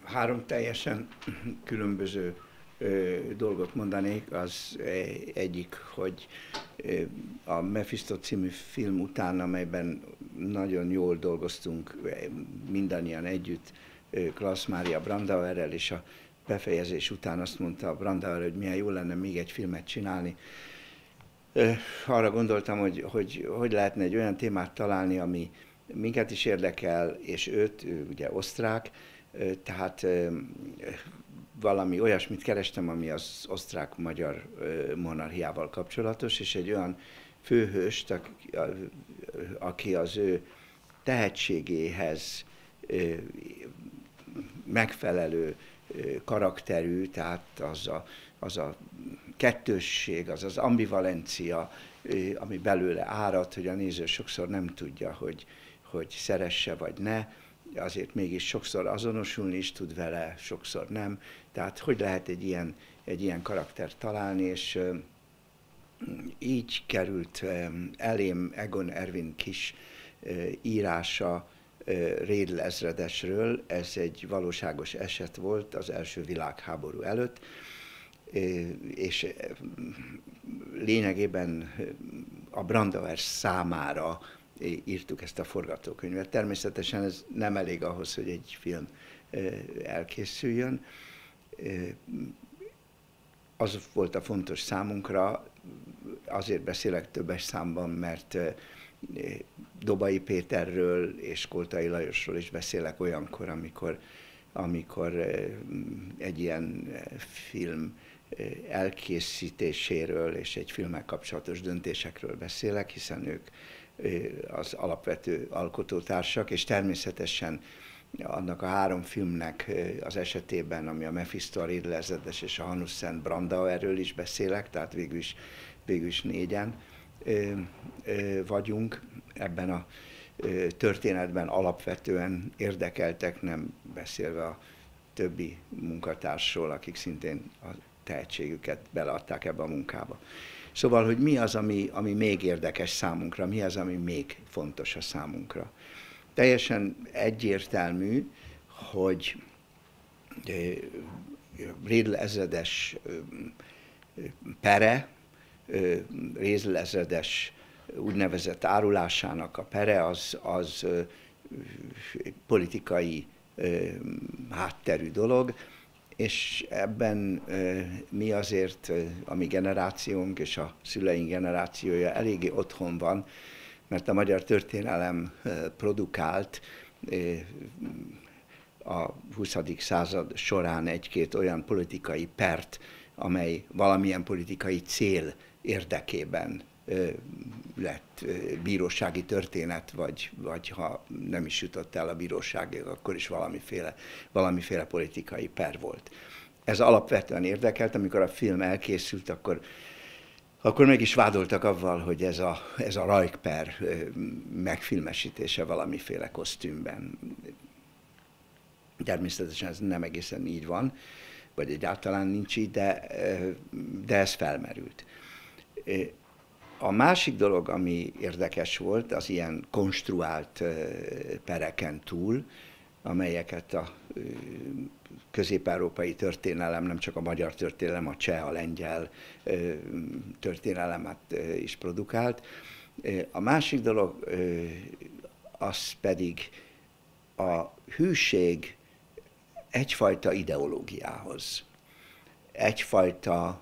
Három teljesen különböző dolgot mondanék. Az egyik, hogy a Mephisto című film után, amelyben nagyon jól dolgoztunk mindannyian együtt, Klaus Mária Brandauerrel, és a befejezés után azt mondta Brandauer, hogy milyen jó lenne még egy filmet csinálni. Arra gondoltam, hogy lehetne egy olyan témát találni, ami minket is érdekel, és ő ugye osztrák, tehát valami olyasmit kerestem, ami az osztrák-magyar monarchiával kapcsolatos, és egy olyan főhőst, aki az ő tehetségéhez megfelelő karakterű, tehát az a kettősség, az az ambivalencia, ami belőle árad, hogy a néző sokszor nem tudja, hogy szeresse vagy ne, azért mégis sokszor azonosulni is tud vele, sokszor nem. Tehát hogy lehet egy ilyen karaktert találni, és így került elém Egon Erwin Kisch írása Redl ezredesről. Ez egy valóságos eset volt az első világháború előtt, és lényegében a Brandauer számára írtuk ezt a forgatókönyvet. Természetesen ez nem elég ahhoz, hogy egy film elkészüljön. Az volt a fontos számunkra, azért beszélek többes számban, mert Dobai Péterről és Koltai Lajosról is beszélek olyankor, amikor egy ilyen film elkészítéséről és egy filmmel kapcsolatos döntésekről beszélek, hiszen ők az alapvető alkotótársak, és természetesen annak a három filmnek az esetében, ami a Mephisto, a Redl ezredes és a Hanussen, Brandauerről is beszélek, tehát végül is négyen vagyunk ebben a történetben, alapvetően érdekeltek, nem beszélve a többi munkatársról, akik szintén a tehetségüket beleadták ebbe a munkába. Szóval, hogy mi az, ami még érdekes számunkra, mi az, ami még fontos a számunkra. Teljesen egyértelmű, hogy Redl ezredes pere, Redl ezredes úgynevezett árulásának a pere, az politikai hátterű dolog, és ebben mi azért, a mi generációnk és a szüleink generációja eléggé otthon van, mert a magyar történelem produkált a 20. század során egy-két olyan politikai pert, amely valamilyen politikai cél érdekében lett bírósági történet, vagy ha nem is jutott el a bíróságig, akkor is valamiféle politikai per volt. Ez alapvetően érdekelt, amikor a film elkészült, akkor meg is vádoltak avval, hogy ez a Reich-per megfilmesítése valamiféle kosztümben. Természetesen ez nem egészen így van, vagy egyáltalán nincs így, de ez felmerült. A másik dolog, ami érdekes volt, az ilyen konstruált pereken túl, amelyeket a közép-európai történelem, nem csak a magyar történelem, a cseh, a lengyel történelemet is produkált. A másik dolog, az pedig a hűség egyfajta ideológiához, egyfajta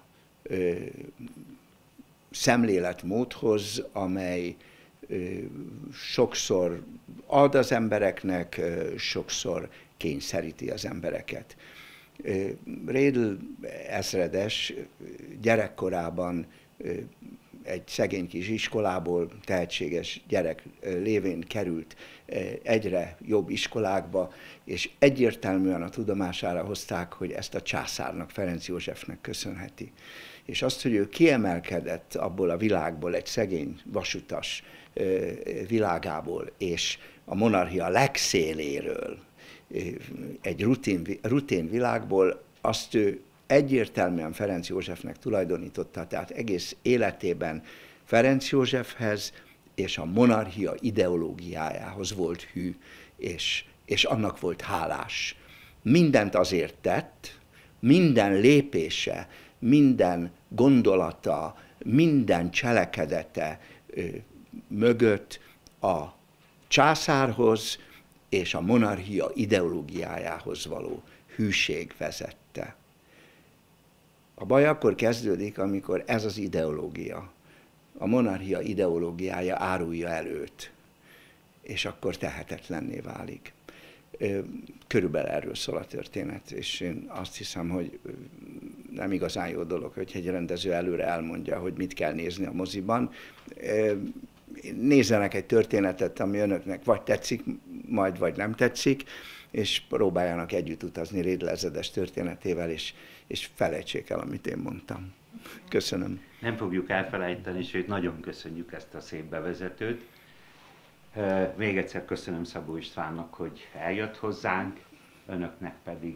szemléletmódhoz, amely sokszor ad az embereknek, sokszor kényszeríti az embereket. Redl ezredes gyerekkorában egy szegény kis iskolából tehetséges gyerek lévén került egyre jobb iskolákba, és egyértelműen a tudomására hozták, hogy ezt a császárnak, Ferenc Józsefnek köszönheti. És azt, hogy ő kiemelkedett abból a világból, egy szegény vasutas világából, és a monarchia legszéléről, egy rutin világból, azt ő egyértelműen Ferenc Józsefnek tulajdonította, tehát egész életében Ferenc Józsefhez és a monarchia ideológiájához volt hű, és annak volt hálás. mindent azért tett, minden lépése, minden gondolata, minden cselekedete mögött a császárhoz és a monarchia ideológiájához való hűség vezette. A baj akkor kezdődik, amikor ez az ideológia, a monarchia ideológiája árulja el őt, és akkor tehetetlenné válik. Körülbelül erről szól a történet, és én azt hiszem, hogy nem igazán jó dolog, hogy egy rendező előre elmondja, hogy mit kell nézni a moziban. Nézzenek egy történetet, ami önöknek vagy tetszik, majd vagy nem tetszik, és próbáljanak együtt utazni Rédl ezredes történetével, és felejtsék el, amit én mondtam. Köszönöm. Nem fogjuk elfelejteni, sőt nagyon köszönjük ezt a szép bevezetőt. Még egyszer köszönöm Szabó Istvánnak, hogy eljött hozzánk, önöknek pedig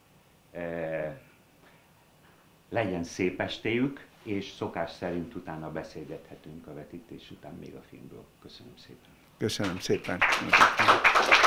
legyen szép estéjük, és szokás szerint utána beszélgethetünk a vetítés után még a filmről. Köszönöm szépen. Köszönöm szépen.